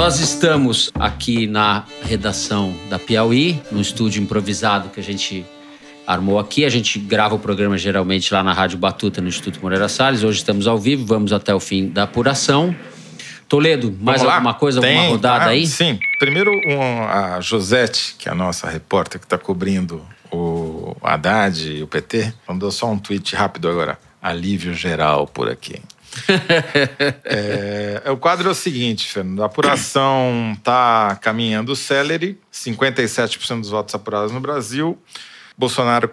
nós estamos aqui na redação da Piauí, no estúdio improvisado que a gente armou aqui. A gente grava o programa geralmente lá na Rádio Batuta, no Instituto Moreira Salles. Hoje estamos ao vivo, vamos até o fim da apuração. Toledo, mais alguma coisa, alguma rodada aí? Sim. Primeiro, a Josete, que é a nossa repórter que está cobrindo o Haddad e o PT, mandou só um tweet rápido agora. Alívio geral por aqui. O quadro é o seguinte, Fernando. A apuração está caminhando célere. 57% dos votos apurados no Brasil. Bolsonaro,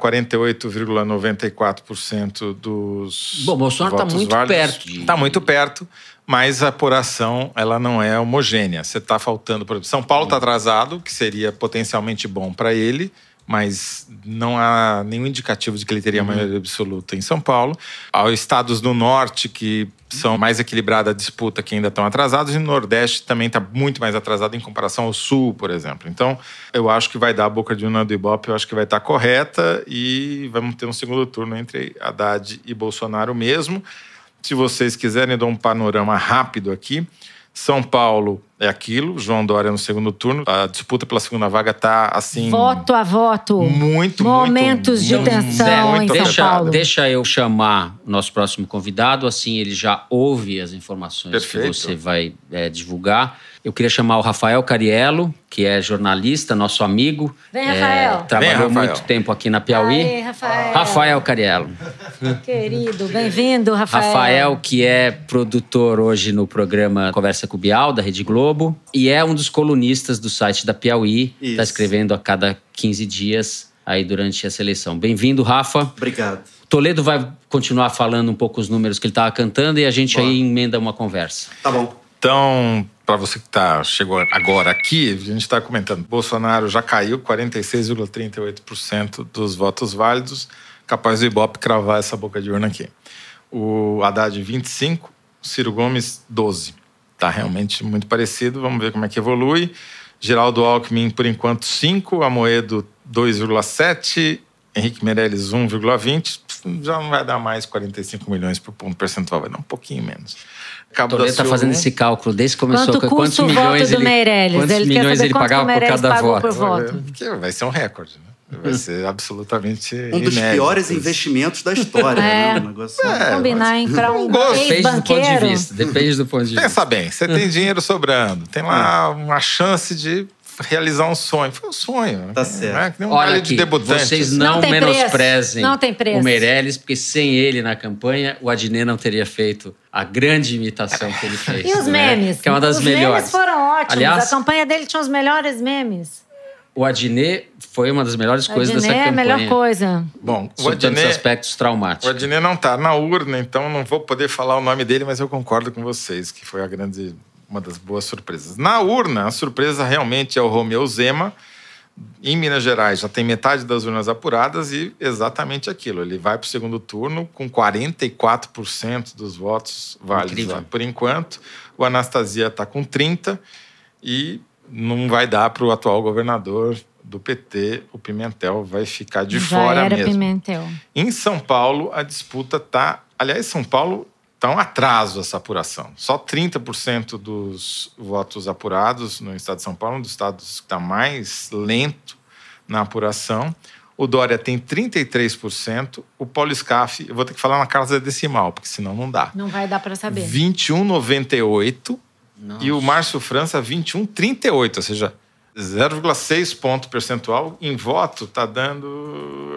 48,94% dos Bom, Bolsonaro está muito perto. Está muito perto, mas a apuração ela não é homogênea. Você está faltando... Por exemplo, São Paulo está atrasado, que seria potencialmente bom para ele, mas não há nenhum indicativo de que ele teria maioria absoluta em São Paulo. Há estados do Norte que são mais equilibrada a disputa, que ainda estão atrasados, e no Nordeste também está muito mais atrasado em comparação ao Sul, por exemplo. Então, eu acho que vai dar a boca de urna do Ibope, eu acho que vai estar correta, e vamos ter um segundo turno entre Haddad e Bolsonaro mesmo. Se vocês quiserem, eu dou um panorama rápido aqui. São Paulo é aquilo, João Dória no segundo turno. A disputa pela segunda vaga está assim... Voto a voto. Momentos de tensão em São Paulo. Deixa eu chamar o nosso próximo convidado, assim ele já ouve as informações. Perfeito. Que você vai divulgar. Eu queria chamar o Rafael Cariello, que é jornalista, nosso amigo. Vem, Rafael. Trabalhou muito tempo aqui na Piauí. Aí, Rafael. Rafael Cariello. Querido, bem-vindo, Rafael. Rafael, que é produtor hoje no programa Conversa com o Bial, da Rede Globo. E é um dos colunistas do site da Piauí. Está escrevendo a cada 15 dias aí durante essa eleição. Bem-vindo, Rafa. Obrigado. Toledo vai continuar falando um pouco os números que ele estava cantando e a gente aí emenda uma conversa. Tá bom. Então, para você que chegou agora aqui, a gente está comentando. Bolsonaro já caiu 46,38% dos votos válidos, capaz do Ibope cravar essa boca de urna aqui. O Haddad, 25%, Ciro Gomes, 12%. Está realmente muito parecido, vamos ver como é que evolui. Geraldo Alckmin, por enquanto, 5%, Amoedo, 2,7%, Henrique Meirelles, 1,20%. Já não vai dar mais 45 milhões por ponto percentual, vai dar um pouquinho menos. Toledo está fazendo esse cálculo desde que começou. Quantos milhões ele pagava por cada voto? Porque vai ser um recorde, né? Vai ser absolutamente um dos piores investimentos da história. Né? Um negócio combinar, hein? Para um ex-banqueiro. Depende do ponto de vista. Pensa bem, você tem dinheiro sobrando, tem lá uma chance de realizar um sonho. Foi um sonho. Tá certo. Né? Que nem um Olha baile de debutante. Vocês não menosprezem o Meirelles, porque sem ele na campanha, o Adnet não teria feito a grande imitação que ele fez. E os memes? Que é uma das melhores. Os memes foram ótimos. Aliás, a campanha dele tinha os melhores memes. O Adnet foi uma das melhores coisas dessa campanha. É a melhor coisa. Bom, o Adnet, aspectos traumáticos. O Adnet não está na urna, então não vou poder falar o nome dele, mas eu concordo com vocês, que foi uma das boas surpresas. Na urna, a surpresa realmente é o Romeu Zema. Em Minas Gerais já tem metade das urnas apuradas e exatamente aquilo. Ele vai para o segundo turno com 44% dos votos válidos lá, por enquanto. O Anastasia está com 30% e não vai dar para o atual governador do PT, o Pimentel, vai ficar de fora mesmo. Pimentel. Em São Paulo, a disputa está... Aliás, São Paulo está um atraso essa apuração. Só 30% dos votos apurados no estado de São Paulo, um dos estados que está mais lento na apuração. O Dória tem 33%. O Paulo Scaff, eu vou ter que falar na casa decimal, porque senão não dá. Não vai dar para saber. 21,98%. Nossa. E o Márcio França, 21,38%. Ou seja, 0,6 ponto percentual em voto está dando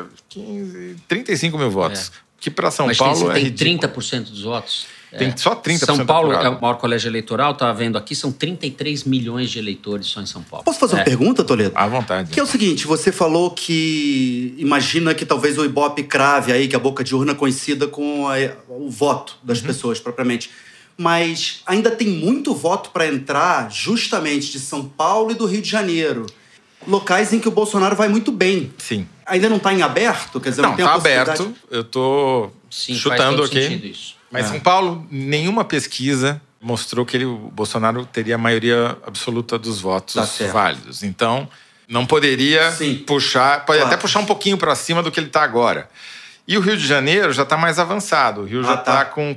35 mil votos. Que para São Paulo é ridículo. Tem 30% dos votos? Tem só 30% São Paulo apurado. É o maior colégio eleitoral, estava vendo aqui, são 33 milhões de eleitores só em São Paulo. Posso fazer uma pergunta, Toledo? À vontade. Que é o seguinte, você falou que imagina que talvez o Ibope crave aí, que a boca de urna coincida com o voto das pessoas propriamente. Mas ainda tem muito voto para entrar justamente de São Paulo e do Rio de Janeiro. Locais em que o Bolsonaro vai muito bem. Sim. Ainda não está em aberto? Quer dizer, não tem está a possibilidade... aberto. Eu estou chutando aqui. Isso. Mas São Paulo, nenhuma pesquisa mostrou que o Bolsonaro teria a maioria absoluta dos votos válidos. Então, não poderia puxar... Pode até puxar um pouquinho para cima do que ele está agora. E o Rio de Janeiro já está mais avançado. O Rio já está com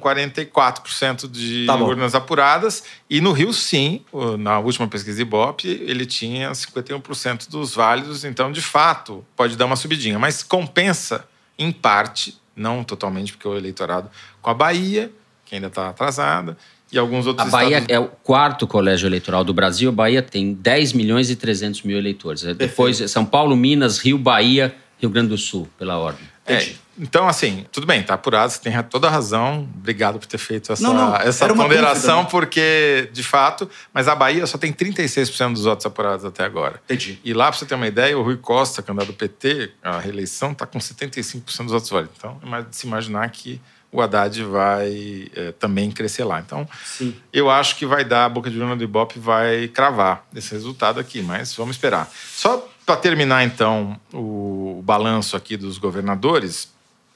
44% de urnas apuradas. E no Rio, sim, na última pesquisa Ibope, ele tinha 51% dos válidos. Então, de fato, pode dar uma subidinha. Mas compensa, em parte, não totalmente, porque o eleitorado, com a Bahia, que ainda está atrasada, e alguns outros estados. A Bahia é o 4º colégio eleitoral do Brasil. A Bahia tem 10 milhões e 300 mil eleitores. Depois, São Paulo, Minas, Rio, Bahia, Rio Grande do Sul, pela ordem. Então, assim, tudo bem, tá apurado, você tem toda a razão. Obrigado por ter feito essa ponderação, dúvida, porque, de fato, mas a Bahia só tem 36% dos votos apurados até agora. Entendi. E lá, pra você ter uma ideia, o Rui Costa, candidato do PT, a reeleição, tá com 75% dos votos válidos. Então, é de se imaginar que o Haddad vai também crescer lá. Então, sim, eu acho que vai dar, a boca de urna do Ibope vai cravar esse resultado aqui, mas vamos esperar. Só para terminar, então, o balanço aqui dos governadores,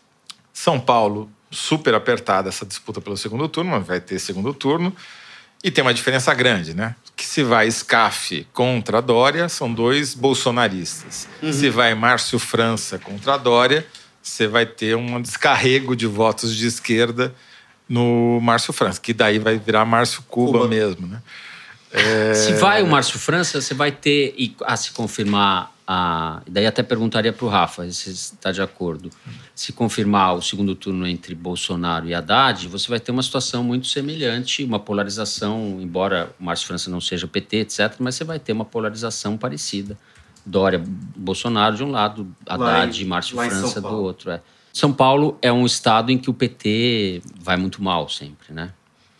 São Paulo, super apertada essa disputa pelo segundo turno, mas vai ter segundo turno, e tem uma diferença grande, né? Que se vai Scaff contra Dória, são 2 bolsonaristas. Se vai Márcio França contra Dória, você vai ter um descarrego de votos de esquerda no Márcio França, que daí vai virar Márcio Cuba mesmo, né? Se vai o Márcio França, você vai ter, a se confirmar, daí até perguntaria para o Rafa se está de acordo, se confirmar o segundo turno entre Bolsonaro e Haddad, você vai ter uma situação muito semelhante, uma polarização, embora o Márcio França não seja PT, etc., mas você vai ter uma polarização parecida. Dória, Bolsonaro de um lado, Haddad e Márcio França do outro. São Paulo é um estado em que o PT vai muito mal sempre, né?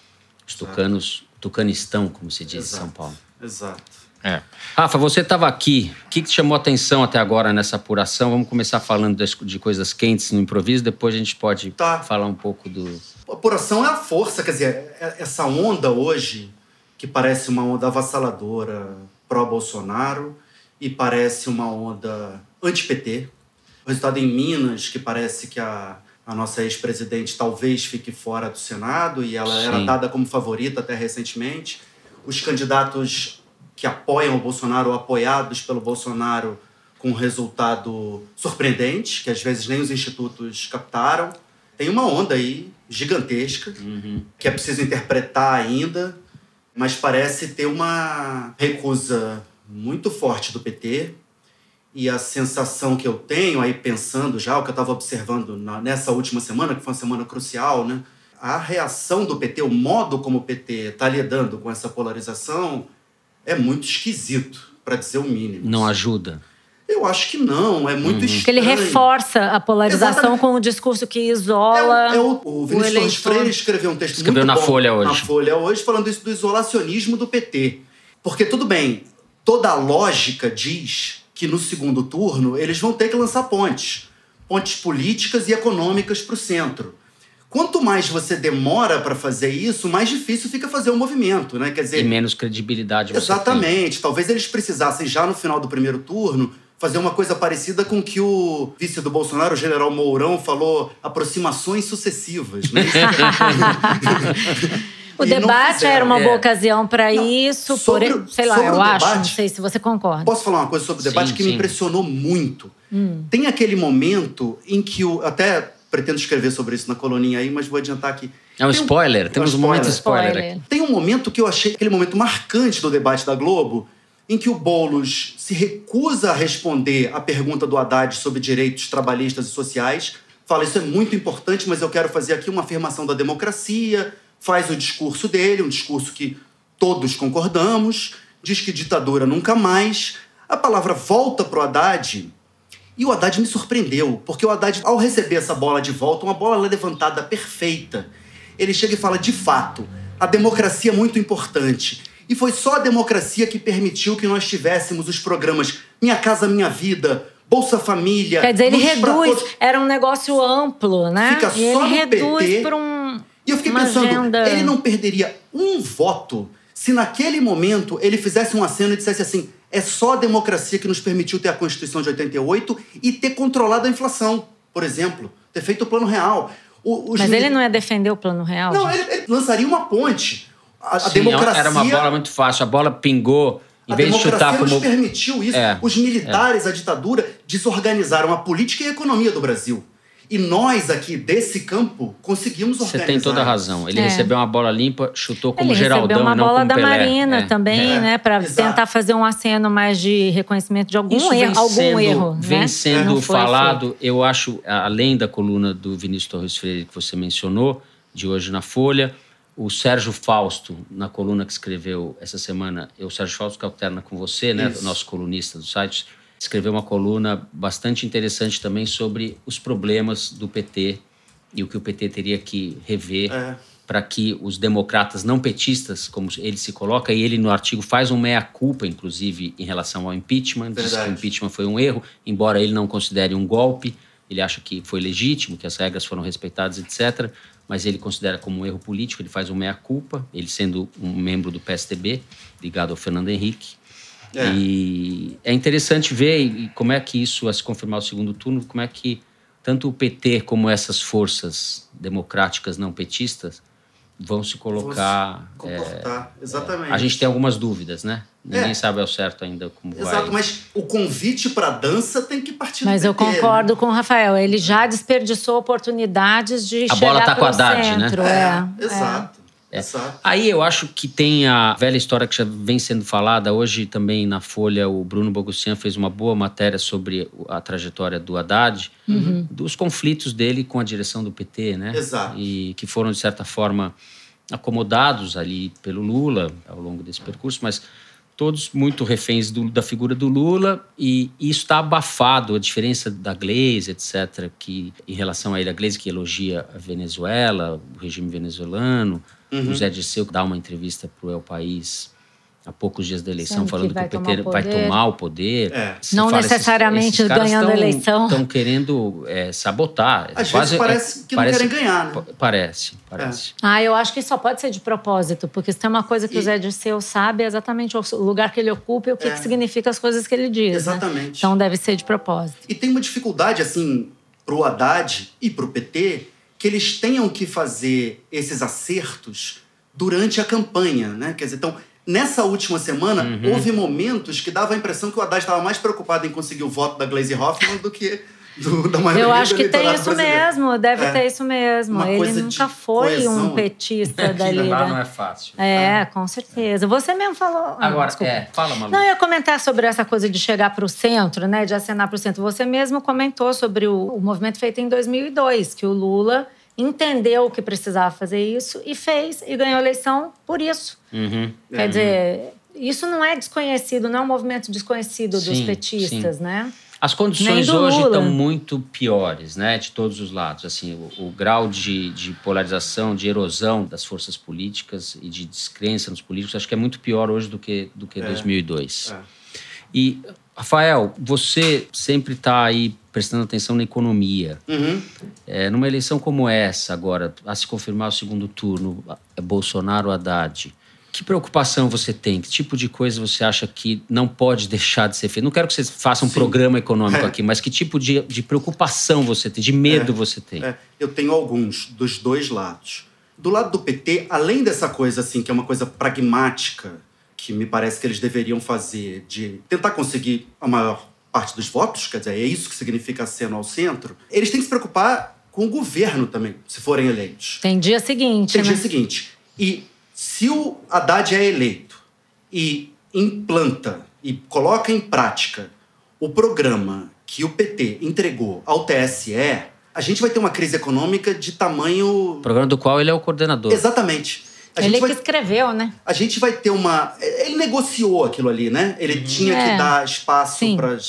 Os tucanistão, como se diz em São Paulo. Exato. Rafa, você estava aqui. O que te chamou a atenção até agora nessa apuração? Vamos começar falando de coisas quentes no improviso, depois a gente pode falar um pouco do... A apuração é a força, quer dizer, essa onda hoje, que parece uma onda avassaladora pró-Bolsonaro e parece uma onda anti-PT. O resultado em Minas, que parece que a nossa ex-presidente talvez fique fora do Senado e ela era dada como favorita até recentemente. Os candidatos que apoiam o Bolsonaro ou apoiados pelo Bolsonaro com um resultado surpreendente, que às vezes nem os institutos captaram. Tem uma onda aí gigantesca, que é preciso interpretar ainda, mas parece ter uma recusa muito forte do PT. E a sensação que eu tenho, aí pensando já, o que eu estava observando nessa última semana, que foi uma semana crucial, né? A reação do PT, o modo como o PT está lidando com essa polarização é muito esquisito, para dizer o mínimo. Não ajuda? Eu acho que não, é muito estranho. Porque ele reforça a polarização com o discurso que isola o Vinícius Torres Freire escreveu um texto muito bom na Folha hoje. Na Folha hoje, falando isso do isolacionismo do PT. Porque, tudo bem, toda a lógica diz que no segundo turno eles vão ter que lançar pontes políticas e econômicas para o centro. Quanto mais você demora para fazer isso, mais difícil fica fazer o movimento, né? Quer dizer, e menos credibilidade você exatamente. tem. Talvez eles precisassem, já no final do primeiro turno, fazer uma coisa parecida com o que o vice do Bolsonaro, o general Mourão, falou, aproximações sucessivas. Né? O debate era uma boa ocasião para isso, não sei se você concorda. Posso falar uma coisa sobre o debate que me impressionou muito? Tem aquele momento em que até pretendo escrever sobre isso na coluninha aí, mas vou adiantar aqui. É um spoiler, temos um momento spoiler aqui. Tem um momento que eu achei aquele momento marcante do debate da Globo, em que o Boulos se recusa a responder à pergunta do Haddad sobre direitos trabalhistas e sociais, fala, isso é muito importante, mas eu quero fazer aqui uma afirmação da democracia, faz o discurso dele, um discurso que todos concordamos, diz que ditadura nunca mais. A palavra volta para o Haddad e o Haddad me surpreendeu, porque o Haddad, ao receber essa bola de volta, uma bola levantada perfeita, ele chega e fala, de fato, a democracia é muito importante. E foi só a democracia que permitiu que nós tivéssemos os programas Minha Casa Minha Vida, Bolsa Família... Quer dizer, ele reduz, era um negócio amplo, né? Fica e só ele reduz PT, para um... E eu fiquei pensando, ele não perderia um voto se naquele momento ele fizesse um aceno e dissesse assim, é só a democracia que nos permitiu ter a Constituição de 88 e ter controlado a inflação, por exemplo, ter feito o Plano Real. Mas ele não ia defender o Plano Real? Não, ele lançaria uma ponte. A democracia... Era uma bola muito fácil, a bola pingou, em vez de chutar como... A democracia nos permitiu isso. Os militares, a ditadura, desorganizaram a política e a economia do Brasil. E nós aqui, desse campo, conseguimos organizar. Você tem toda a razão. Ele recebeu uma bola limpa, chutou como Geraldão e não como Pelé. Ele recebeu uma bola da Marina também, né? Para tentar fazer um aceno mais de reconhecimento de algum erro. Vem sendo falado, eu acho, além da coluna do Vinícius Torres Freire que você mencionou, de hoje na Folha, o Sérgio Fausto, na coluna que escreveu essa semana, o Sérgio Fausto que alterna com você, né? O nosso colunista do site, escreveu uma coluna bastante interessante também sobre os problemas do PT e o que o PT teria que rever para que os democratas não petistas, como ele se coloca, e ele no artigo faz um meia-culpa, inclusive, em relação ao impeachment. Diz que o impeachment foi um erro, embora ele não considere um golpe. Ele acha que foi legítimo, que as regras foram respeitadas, etc., mas ele considera como um erro político, ele faz um meia-culpa, ele sendo um membro do PSDB, ligado ao Fernando Henrique. E é interessante ver como é que isso, a se confirmar o segundo turno, como é que tanto o PT como essas forças democráticas não petistas vão se colocar... comportar, exatamente. A gente tem algumas dúvidas, né? Ninguém sabe ao certo ainda como vai. Exato, mas o convite para a dança tem que partir do Mas PT, eu concordo com o Rafael. Ele já desperdiçou oportunidades de chegar pro centro. A bola tá com a Haddad, né? Exato. Aí eu acho que tem a velha história que já vem sendo falada. Hoje também na Folha o Bruno Bogussian fez uma boa matéria sobre a trajetória do Haddad, dos conflitos dele com a direção do PT, né? Exato. E que foram, de certa forma, acomodados ali pelo Lula ao longo desse percurso, mas todos muito reféns da figura do Lula, e isso está abafado, a diferença da Gleisi, etc., que em relação a ele, a Gleisi que elogia a Venezuela, o regime venezuelano, o Zé Dirceu que dá uma entrevista para o El País há poucos dias da eleição, falando que o PT vai tomar o poder. Não necessariamente ganhando a eleição. Estão querendo sabotar. Às vezes parece que não querem ganhar, né? Parece. Eu acho que só pode ser de propósito, porque se tem uma coisa que o Zé Dirceu sabe é exatamente o lugar que ele ocupa e o que significa as coisas que ele diz. Exatamente. Né? Então deve ser de propósito. E tem uma dificuldade, assim, pro Haddad e pro PT, que eles tenham que fazer esses acertos durante a campanha, né? Quer dizer, então, nessa última semana, houve momentos que dava a impressão que o Haddad estava mais preocupado em conseguir o voto da Gleisi Hoffmann do que da maioria Eu acho do que tem isso brasileiro. mesmo, deve ter isso mesmo. Ele nunca foi um petista dali. Não é fácil. Com certeza. Você mesmo falou... Agora, fala, Malu. Não, eu ia comentar sobre essa coisa de chegar para o centro, né, de acenar para o centro. Você mesmo comentou sobre o movimento feito em 2002, que o Lula entendeu que precisava fazer isso e fez, e ganhou a eleição por isso. Quer dizer, isso não é desconhecido, não é um movimento desconhecido dos petistas, né? As condições hoje estão muito piores, né, de todos os lados. Assim, o grau de polarização, de erosão das forças políticas e de descrença nos políticos, acho que é muito pior hoje do que 2002. E, Rafael, você sempre está aí prestando atenção na economia. Numa eleição como essa agora, a se confirmar o segundo turno, Bolsonaro, Haddad, que preocupação você tem? Que tipo de coisa você acha que não pode deixar de ser feito? Não quero que você faça um programa econômico aqui, mas que tipo de preocupação você tem, de medo você tem? Eu tenho alguns, dos dois lados. Do lado do PT, além dessa coisa assim, que é uma coisa pragmática, que me parece que eles deveriam fazer, de tentar conseguir a maior parte dos votos, quer dizer, é isso que significa aceno ao centro, eles têm que se preocupar com o governo também, se forem eleitos. Tem dia seguinte, Tem dia seguinte. E se o Haddad é eleito e implanta e coloca em prática o programa que o PT entregou ao TSE, a gente vai ter uma crise econômica de tamanho... Programa do qual ele é o coordenador. Exatamente. Ele que escreveu, né? A gente vai ter uma... Ele negociou aquilo ali, né? Ele tinha que dar espaço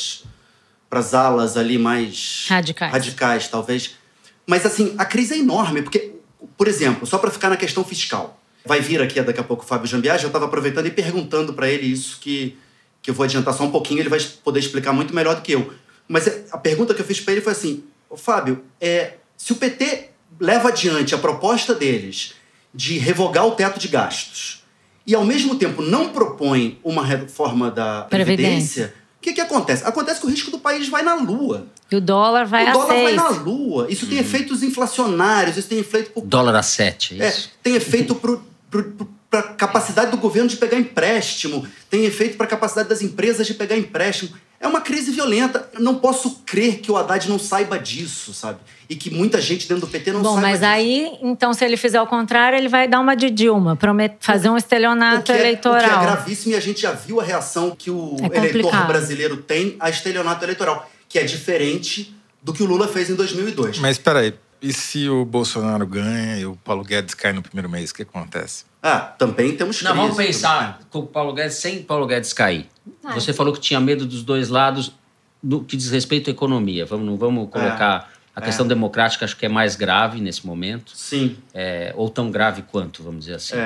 para as alas ali mais... Radicais, talvez. Mas, assim, a crise é enorme, porque, por exemplo, só para ficar na questão fiscal, vai vir aqui daqui a pouco o Fábio Jambiage, eu estava aproveitando e perguntando para ele isso que eu vou adiantar só um pouquinho, ele vai poder explicar muito melhor do que eu. Mas a pergunta que eu fiz para ele foi assim, Fábio, se o PT leva adiante a proposta deles de revogar o teto de gastos e, ao mesmo tempo, não propõe uma reforma da Previdência, o que acontece? Acontece que o risco do país vai na lua. E o dólar vai a 6. O dólar vai na lua. Isso tem efeitos inflacionários, isso tem efeito... Dólar a 7, é isso? Tem efeito para a capacidade do governo de pegar empréstimo, tem efeito para a capacidade das empresas de pegar empréstimo. É uma crise violenta. Não posso crer que o Haddad não saiba disso, sabe? E que muita gente dentro do PT não saiba disso. Bom, mas aí, então, se ele fizer o contrário, ele vai dar uma de Dilma, fazer um estelionato eleitoral. O que é gravíssimo, e a gente já viu a reação que o eleitor brasileiro tem a estelionato eleitoral, que é diferente do que o Lula fez em 2002. Mas espera aí, e se o Bolsonaro ganha e o Paulo Guedes cai no primeiro mês, o que acontece? Também temos crise. Não, vamos pensar com o Paulo Guedes, sem Paulo Guedes cair. Você falou que tinha medo dos dois lados do que diz respeito à economia. Não vamos colocar a questão democrática, acho que é mais grave nesse momento. Sim. Ou tão grave quanto, vamos dizer assim.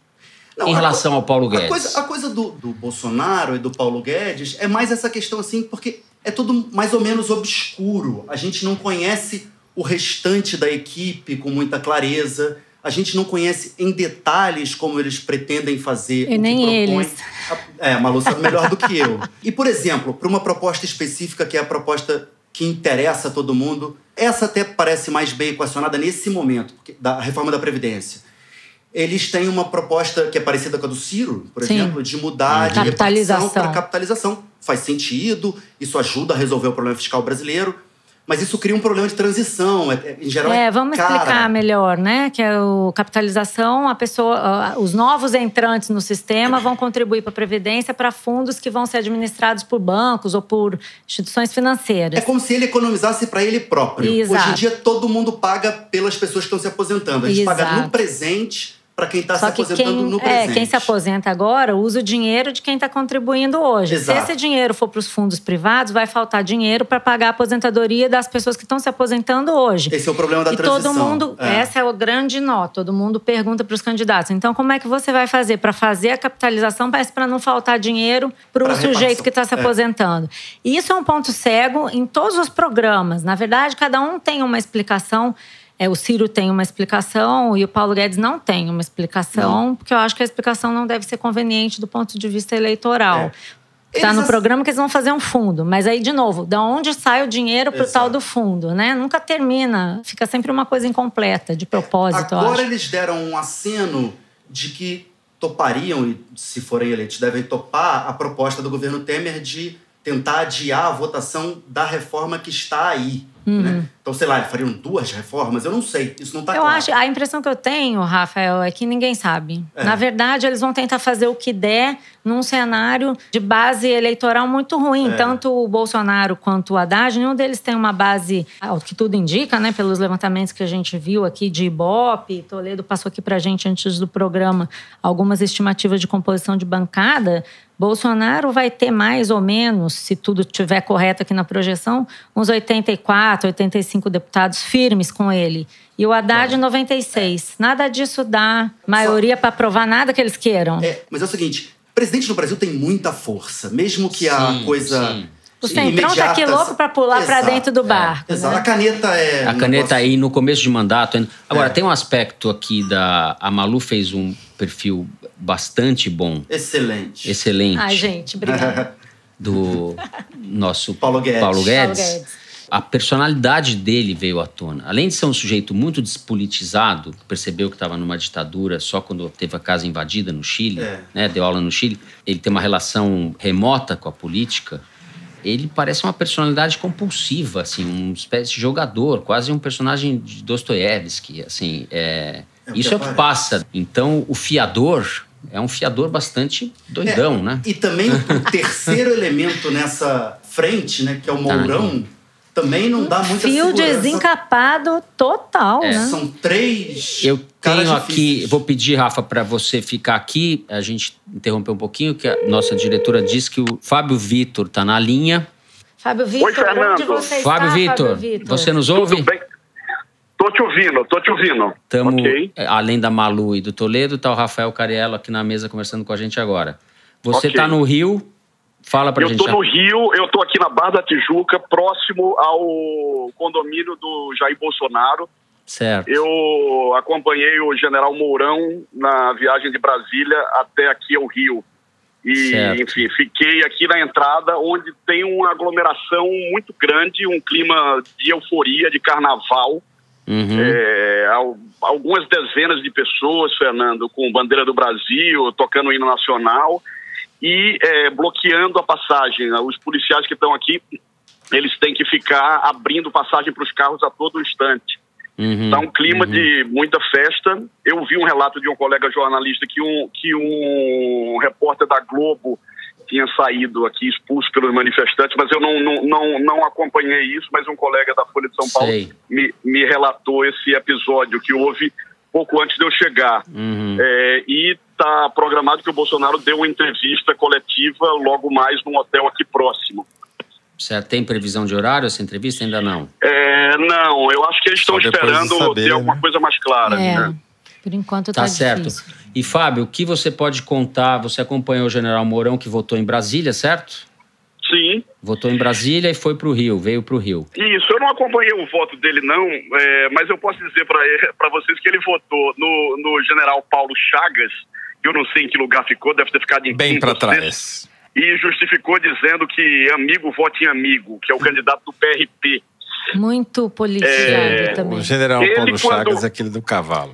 Não, em relação ao Paulo Guedes. A coisa do Bolsonaro e do Paulo Guedes é mais essa questão assim, porque é tudo mais ou menos obscuro. A gente não conhece o restante da equipe com muita clareza. A gente não conhece em detalhes como eles pretendem fazer. E nem eles. A Malu sabe melhor do que eu. E, por exemplo, para uma proposta específica, que é a proposta que interessa a todo mundo, essa até parece mais bem equacionada nesse momento, da reforma da Previdência. Eles têm uma proposta que é parecida com a do Ciro, por exemplo, de mudar de repartição para capitalização. Faz sentido, isso ajuda a resolver o problema fiscal brasileiro. Mas isso cria um problema de transição, em geral vamos explicar melhor, né? Que é o capitalização, os novos entrantes no sistema vão contribuir para a Previdência para fundos que vão ser administrados por bancos ou por instituições financeiras. É como se ele economizasse para ele próprio. Exato. Hoje em dia, todo mundo paga pelas pessoas que estão se aposentando. A gente paga no presente para quem está se aposentando no presente. Quem se aposenta agora usa o dinheiro de quem está contribuindo hoje. Exato. Se esse dinheiro for para os fundos privados, vai faltar dinheiro para pagar a aposentadoria das pessoas que estão se aposentando hoje. Esse é o problema da transição. Todo mundo, essa é o grande nó, todo mundo pergunta para os candidatos. Então, como é que você vai fazer para fazer a capitalização, mas para não faltar dinheiro para o sujeito que está se aposentando? E isso é um ponto cego em todos os programas. Na verdade, cada um tem uma explicação. O Ciro tem uma explicação e o Paulo Guedes não tem uma explicação, porque eu acho que a explicação não deve ser conveniente do ponto de vista eleitoral. Está no programa que eles vão fazer um fundo. Mas aí, de novo, de onde sai o dinheiro para o tal do fundo, né? Nunca termina. Fica sempre uma coisa incompleta, de propósito, eu acho. Agora eles deram um aceno de que topariam, e se forem eleitos, devem topar a proposta do governo Temer de tentar adiar a votação da reforma que está aí. Né? Então, sei lá, eles fariam 2 reformas? Eu não sei, isso não está claro. A impressão que eu tenho, Rafael, é que ninguém sabe. Na verdade, eles vão tentar fazer o que der num cenário de base eleitoral muito ruim. Tanto o Bolsonaro quanto o Haddad, nenhum deles tem uma base, ao que tudo indica, né, pelos levantamentos que a gente viu aqui de Ibope. Toledo passou aqui pra gente antes do programa algumas estimativas de composição de bancada. Bolsonaro vai ter mais ou menos, se tudo estiver correto aqui na projeção, uns 84, 85 deputados firmes com ele. E o Haddad, 96. Nada disso dá maioria para aprovar nada que eles queiram. Mas é o seguinte, o presidente do Brasil tem muita força, mesmo que a coisa... O Centrão tá aqui louco para pular para dentro do barco. Exato. Né? A caneta A caneta aí no começo de mandato. Agora, tem um aspecto aqui a Malu fez um perfil bastante bom. Excelente. Ai, gente, obrigada. Do nosso Paulo Guedes. A personalidade dele veio à tona. Além de ser um sujeito muito despolitizado, percebeu que estava numa ditadura só quando teve a casa invadida no Chile, né, deu aula no Chile, ele tem uma relação remota com a política. Ele parece uma personalidade compulsiva, assim, uma espécie de jogador, quase um personagem de Dostoiévski, assim, isso é o que passa. Então, o fiador é um fiador bastante doidão, né? E também o terceiro elemento nessa frente, né, que é o Mourão, também não dá muita segurança. Fio desencapado total, né? São 3 Eu tenho aqui, difíceis. vou pedir, Rafa, para você ficar aqui, a gente interromper um pouquinho, que a nossa diretora disse que o Fábio Vitor está na linha. Fábio Vitor, onde você está, Fábio Vitor, você nos ouve? Tudo bem? Tô te ouvindo. Estamos, okay. Além da Malu e do Toledo, está o Rafael Cariello aqui na mesa conversando com a gente agora. Você está no Rio... Fala pra gente. Eu tô no Rio, eu tô aqui na Barra da Tijuca, próximo ao condomínio do Jair Bolsonaro. Certo. Eu acompanhei o general Mourão na viagem de Brasília até aqui ao Rio. E, enfim, fiquei aqui na entrada, onde tem uma aglomeração muito grande, um clima de euforia, de carnaval. Algumas dezenas de pessoas, Fernando, com bandeira do Brasil, tocando o hino nacional. e bloqueando a passagem. Os policiais que estão aqui, eles têm que ficar abrindo passagem para os carros a todo instante. Está um clima de muita festa. Eu vi um relato de um colega jornalista que um repórter da Globo tinha saído aqui expulso pelos manifestantes, mas eu não acompanhei isso, mas um colega da Folha de São Paulo me relatou esse episódio que houve pouco antes de eu chegar. E está programado que o Bolsonaro dê uma entrevista coletiva logo mais num hotel aqui próximo. Certo. Tem previsão de horário essa entrevista? Ainda não? Não, eu acho que eles estão esperando ter alguma coisa mais clara. Né? Por enquanto tá certo. difícil. E, Fábio, o que você pode contar? Você acompanhou o general Mourão, que votou em Brasília, certo? Sim. Votou em Brasília e foi para o Rio, veio para o Rio. Isso, eu não acompanhei o voto dele, não, mas eu posso dizer para vocês que ele votou no general Paulo Chagas, que eu não sei em que lugar ficou, deve ter ficado em bem para trás. E justificou dizendo que amigo vote em amigo, que é o candidato do PRP. Muito politizado também. O general Paulo Chagas, aquele do cavalo.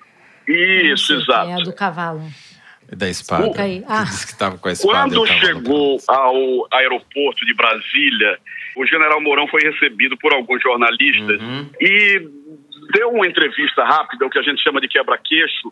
Isso, exato. É, do cavalo. Da espada. Que disse que estava com a espada. Quando chegou ao aeroporto de Brasília, o general Mourão foi recebido por alguns jornalistas e deu uma entrevista rápida, o que a gente chama de quebra-queixo,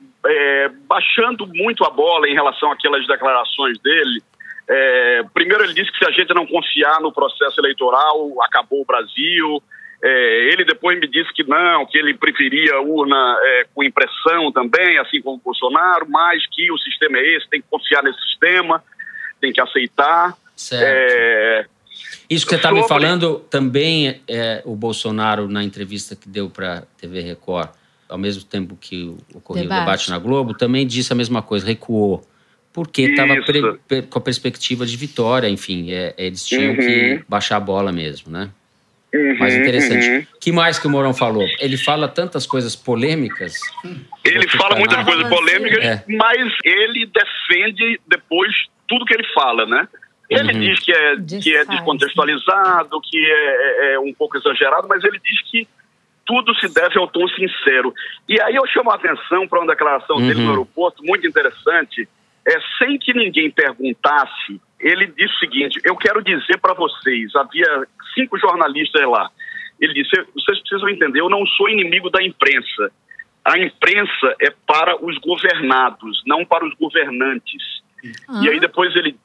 baixando muito a bola em relação àquelas declarações dele. Primeiro ele disse que se a gente não confiar no processo eleitoral, acabou o Brasil. Ele depois me disse que não, que ele preferia urna com impressão também, assim como o Bolsonaro, mas que o sistema é esse, tem que confiar nesse sistema, tem que aceitar. Certo. Isso que você está me falando também o Bolsonaro, na entrevista que deu para a TV Record, ao mesmo tempo que ocorreu o debate na Globo, também disse a mesma coisa, recuou. Porque estava com a perspectiva de vitória, enfim, eles tinham que baixar a bola mesmo, né? Mais interessante. O que mais que o Mourão falou? Ele fala tantas coisas polêmicas. Ele fala muitas coisas polêmicas, mas ele defende depois tudo que ele fala, né? Ele diz que é descontextualizado, que é um pouco exagerado, mas ele diz que tudo se deve ao tom sincero. E aí eu chamo a atenção para uma declaração dele no aeroporto, muito interessante, sem que ninguém perguntasse. Ele disse o seguinte: eu quero dizer para vocês, havia 5 jornalistas lá. Ele disse: vocês precisam entender, eu não sou inimigo da imprensa. A imprensa é para os governados, não para os governantes. E aí depois ele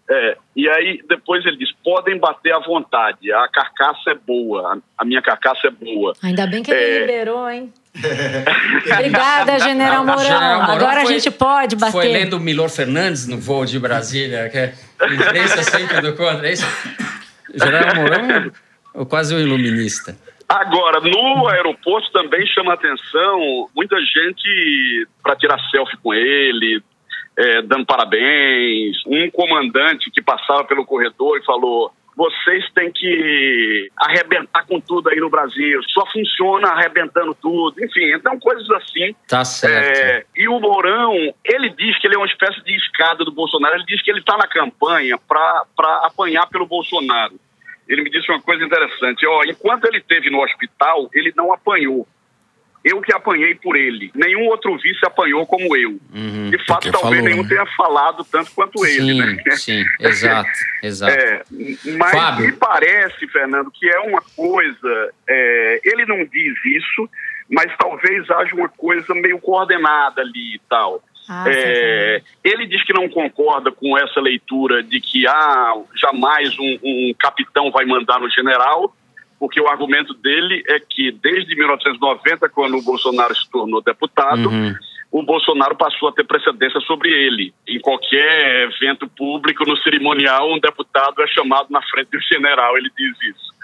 diz: podem bater à vontade, a carcaça é boa, a minha carcaça é boa. Ainda bem que ele liberou, hein? Obrigada, general Mourão. Agora a gente pode bater. Foi lendo o Milor Fernandes no voo de Brasília, que imprensa sempre do contra, é isso? General Mourão é quase um iluminista. Agora, no aeroporto também chama atenção muita gente para tirar selfie com ele, dando parabéns. Um comandante que passava pelo corredor e falou: vocês têm que arrebentar com tudo aí no Brasil, só funciona arrebentando tudo. Enfim, então coisas assim. Tá certo. E o Mourão, ele diz que ele é uma espécie de escada do Bolsonaro. Ele diz que ele está na campanha para apanhar pelo Bolsonaro. Ele me disse uma coisa interessante: enquanto ele esteve no hospital, ele não apanhou. Eu que apanhei por ele. Nenhum outro vice apanhou como eu. De fato, talvez nenhum tenha falado tanto quanto ele, né? Sim, exato. Mas Fábio, me parece, Fernando, que é uma coisa... ele não diz isso, mas talvez haja uma coisa meio coordenada ali e tal. Ele diz que não concorda com essa leitura de que jamais um capitão vai mandar no general, porque o argumento dele é que desde 1990, quando o Bolsonaro se tornou deputado, o Bolsonaro passou a ter precedência sobre ele. Em qualquer evento público, no cerimonial, um deputado é chamado na frente do general, ele diz isso.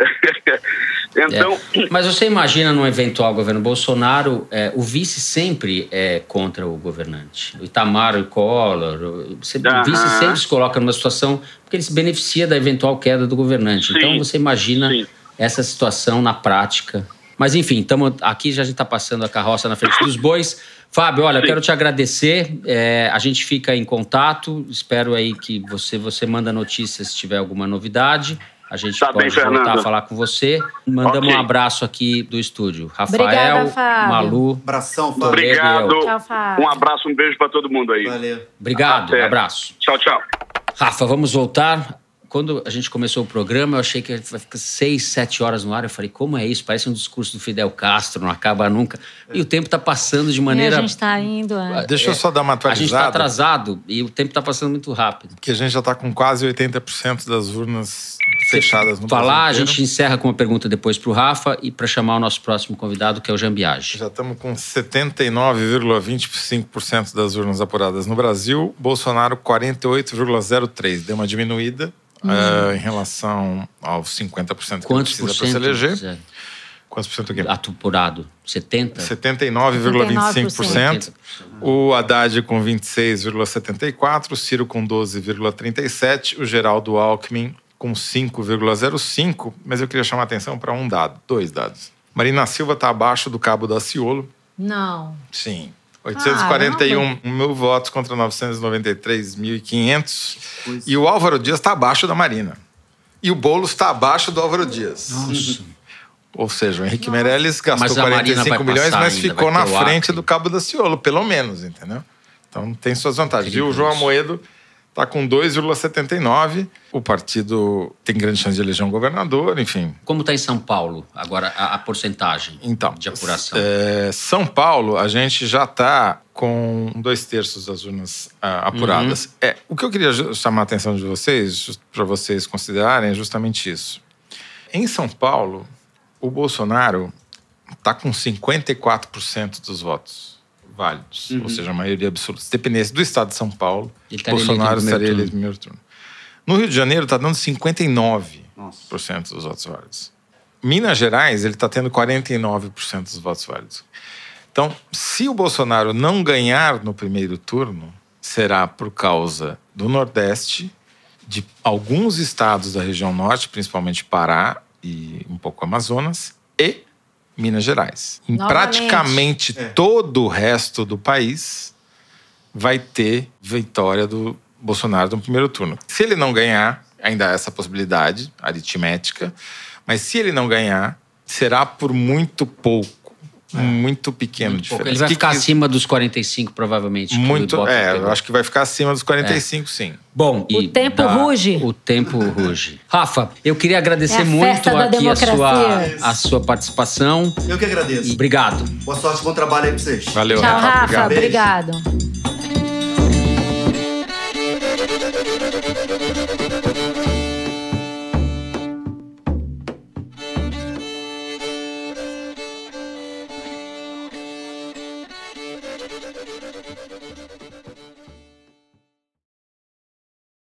Então... Mas você imagina num eventual governo Bolsonaro, o vice sempre é contra o governante. O Itamar, o Collor, o vice sempre se coloca numa situação porque ele se beneficia da eventual queda do governante. Sim, então você imagina essa situação na prática. Mas enfim, aqui já a gente está passando a carroça na frente dos bois. Fábio, olha, eu quero te agradecer. A gente fica em contato. Espero aí que você manda notícias se tiver alguma novidade. a gente Tá pode bem, voltar Fernando. a falar com você. Mandamos Ok. um abraço aqui do estúdio. Rafael, Obrigada, Fábio. Malu. Abração, Fábio. Obrigado. Tchau, Fábio. Um abraço, um beijo para todo mundo aí. Valeu. Obrigado, Até. abraço. Tchau, tchau. Rafa, vamos voltar. Quando a gente começou o programa, eu achei que vai ficar 6, 7 horas no ar. Eu falei, como é isso? Parece um discurso do Fidel Castro, não acaba nunca. E o tempo está passando de maneira... E a gente está indo. Deixa eu só dar uma A gente está atualizada. atrasado e o tempo está passando muito rápido. Que a gente já está com quase 80% das urnas fechadas no Falar, a Brasil inteiro. gente encerra com uma pergunta depois para o Rafa e para chamar o nosso próximo convidado, que é o Jambiage. Já estamos com 79,25% das urnas apuradas no Brasil. Bolsonaro, 48,03%. Deu uma diminuída em relação aos 50% que Quantos precisa por para se cento? eleger. Zé? Quantos por cento aqui? Apurado? 70%? 79,25%. O Haddad com 26,74%. O Ciro com 12,37%. O Geraldo Alckmin com 5,05%. Mas eu queria chamar a atenção para dois dados. Marina Silva está abaixo do Cabo Daciolo. Não. Sim. 841 mil votos contra 993.500. E o Álvaro Dias está abaixo da Marina. E o Boulos está abaixo do Álvaro Dias. Nossa. Ou seja, o Henrique Meirelles gastou Mas a Marina 45 vai milhões, passar mas ainda, ficou vai na ter o frente Acre. do Cabo Daciolo, pelo menos, entendeu? Então tem suas vantagens. E o João Amoedo está com 2,79. O partido tem grande chance de eleger um governador, enfim. Como está em São Paulo agora a porcentagem Então, de apuração? São Paulo, a gente já está com 2/3 das urnas apuradas. O que eu queria chamar a atenção de vocês, para vocês considerarem, é justamente isso. Em São Paulo, o Bolsonaro está com 54% dos votos válidos, ou seja, a maioria absoluta. Se dependesse do estado de São Paulo, Ele estaria Bolsonaro eleito no estaria primeiro eleito no primeiro turno. No Rio de Janeiro, está dando 59% Nossa. dos votos válidos. Minas Gerais, ele está tendo 49% dos votos válidos. Então, se o Bolsonaro não ganhar no primeiro turno, será por causa do Nordeste, de alguns estados da região Norte, principalmente Pará e um pouco Amazonas, e Minas Gerais. Em Novamente. praticamente todo o resto do país vai ter vitória do Bolsonaro no primeiro turno. Se ele não ganhar, ainda há essa possibilidade aritmética, mas se ele não ganhar, será por muito pouco, muito pequeno diferença. Ele vai ficar acima dos 45, provavelmente. que o Muito, Ibope eu pegou. acho que vai ficar acima dos 45, sim. Bom, O tempo ruge. O tempo ruge. Rafa, eu queria agradecer É a muito festa da aqui democracia. a sua participação. Eu que agradeço. Obrigado. Boa sorte, bom trabalho aí pra vocês. Valeu, Tchau, Rafa. Obrigado. Obrigado.